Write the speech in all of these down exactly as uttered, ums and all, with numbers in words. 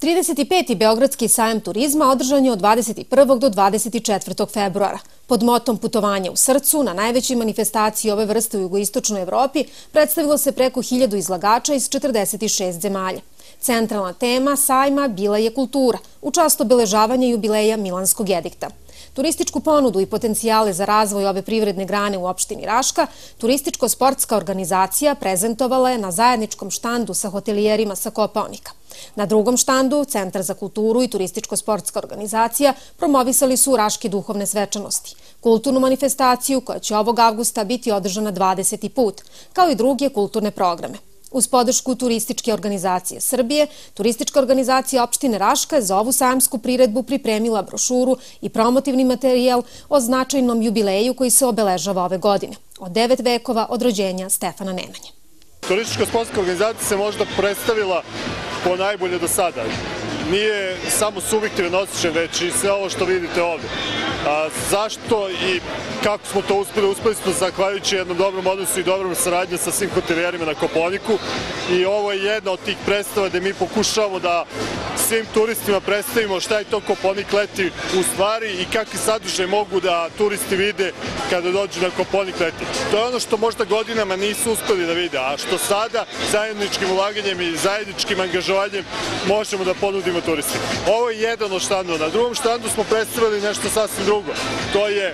trideset peti Beogradski sajam turizma održan je od dvadeset prvog do dvadeset četvrtog februara. Pod motom Putovanje u srcu, na najvećoj manifestaciji ove vrste u jugoistočnoj Evropi, predstavilo se preko hiljadu izlagača iz četrdeset šest zemalja. Centralna tema sajma bila je kultura, u čast obeležavanja jubileja Milanskog edikta. Turističku ponudu i potencijale za razvoj ove privredne grane u opštini Raška, turističko-sportska organizacija prezentovala je na zajedničkom štandu sa hotelijerima sa Kopaonika. Na drugom štandu, Centar za kulturu i turističko-sportska organizacija promovisali su Raške duhovne svečanosti, kulturnu manifestaciju koja će ovog avgusta biti održana dvadeseti put, kao i druge kulturne programe. Uz podršku Turističke organizacije Srbije, Turistička organizacija opštine Raška za ovu sajamsku priredbu pripremila brošuru i promotivni materijal o značajnom jubileju koji se obeležava ove godine, od devet vekova od rođenja Stefana Nemanje. Turističko-sportska organizacija se možda predstavila po najbolje do sada. Nije samo subjektivan osjećaj, već i sve ovo što vidite ovdje. Zašto i kako smo to uspeli? Uspeli smo zahvaljujući jednom dobrom odnosu i dobrom saradnju sa svim hotelijerima na Kopaoniku. I ovo je jedna od tih predstava gde mi pokušavamo da svim turistima predstavimo šta je to Kopaonik leti u stvari i kakvi sadržaj mogu da turisti vide kada dođu na Kopaonik leti. To je ono što možda godinama nisu uspeli da vide, a što sada zajedničkim ulaganjem i zajedničkim angažovanjem možemo da ponudimo turistima. Ovo je jedan od štandova. Na drugom štandu smo predstavili nešto sasvim drugo. To je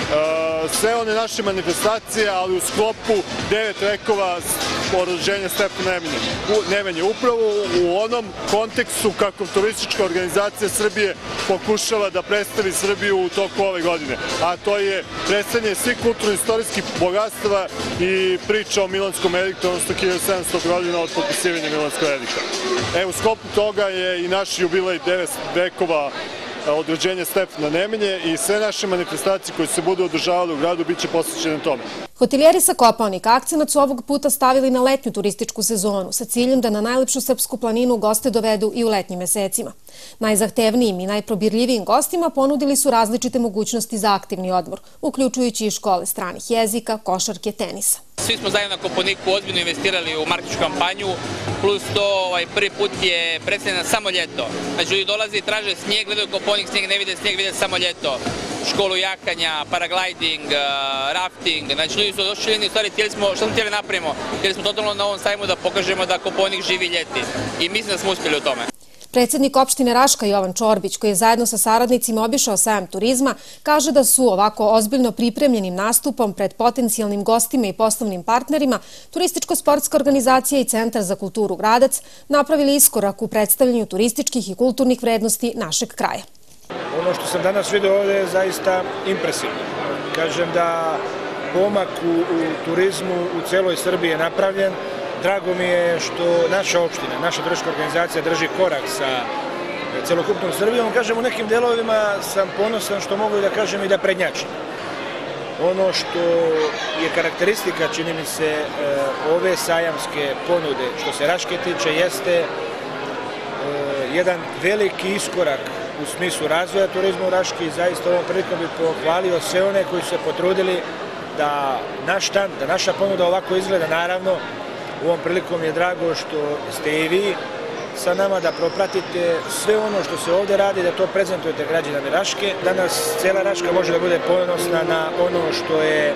sve one naše manifestacije, ali u sklopu devet vekova od rođenja Stefana Nemanje. Upravo u onom kontekstu kako Turistička organizacija Srbije pokušava da predstavi Srbiju u toku ove godine. A to je predstavljanje svih kulturno-istorijskih bogatstava i priča o Milanskom ediktu, odnosno hiljadu sedamstotih godina od potpisivanja Milanskog edikta. E, u sklopu toga je i naš jubilej devet vekova od rođenja Stefana Nemanje i sve naše manifestacije koje se budu održavale u gradu biće posvećene tome. Hotelijeri sa Kopaonika akcenat su ovog puta stavili na letnju turističku sezonu sa ciljem da na najlepšu srpsku planinu goste dovedu i u letnjim mesecima. Najzahtevnijim i najprobirljivijim gostima ponudili su različite mogućnosti za aktivni odmor, uključujući i škole stranih jezika, košarke, tenisa. Svi smo zajedno na Kopaoniku ozbiljno investirali u marketinšku kampanju, plus to prvi put je predstavljeno samo ljeto. Znači ljudi dolaze i traže snijeg, gledaju Kopaonik, snijeg ne vide, snijeg vide samo ljeto. Školu jakanja, paragliding, rafting, znači ljudi su došli i u stvari htjeli smo, što smo htjeli napravimo? Htjeli smo totalno na ovom sajmu da pokažemo da Kopaonik živi ljeti i mislim da smo uspjeli u tome. Predsednik opštine Raška Jovan Čorbić, koji je zajedno sa saradnicima obišao sajam turizma, kaže da su ovako ozbiljno pripremljenim nastupom pred potencijalnim gostima i poslovnim partnerima Turističko-sportska organizacija i Centar za kulturu Gradac napravili iskorak u predstavljanju turističkih i kulturnih vrednosti našeg kraja. Ono što sam danas vidio ovdje je zaista impresivno. Kažem da pomak u turizmu u celoj Srbiji je napravljen. Drago mi je što naša opština, naša turistička organizacija drži korak sa celokupnom Srbijom. Kažem, u nekim delovima sam ponosan što mogu da kažem i da prednjačim. Ono što je karakteristika, čini mi se, ove sajamske ponude, što se Raške tiče, jeste jedan veliki iskorak u smislu razvoja turizma u Raški i zaista ovom prilikom bih pohvalio sve one koji su se potrudili da naš štand, da naša ponuda ovako izgleda. Naravno, u ovom prilikom je drago što ste i vi sa nama da propratite sve ono što se ovdje radi, da to prezentujete građanima Raške. Danas cijela Raška može da bude ponosna na ono što je,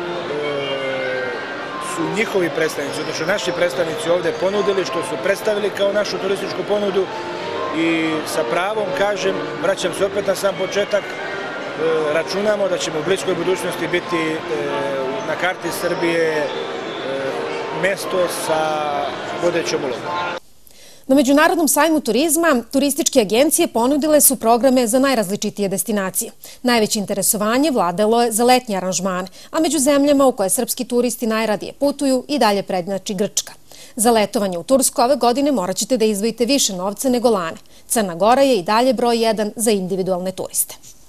su njihovi predstavnici, odnosno naši predstavnici ovdje ponudili, što su predstavili kao našu turističku ponudu i sa pravom kažem, vraćam se opet na sam početak, računamo da ćemo u bliskoj budućnosti biti na karti Srbije mesto sa vodećom ulogom. Na Međunarodnom sajmu turizma turističke agencije ponudile su programe za najrazličitije destinacije. Najveće interesovanje vladalo je za letnje aranžmane, a među zemljama u koje srpski turisti najradije putuju i dalje prednjači Grčka. Za letovanje u Tursku ove godine morat ćete da izdvojite više novca nego lane. Crna Gora je i dalje broj jedan za individualne turiste.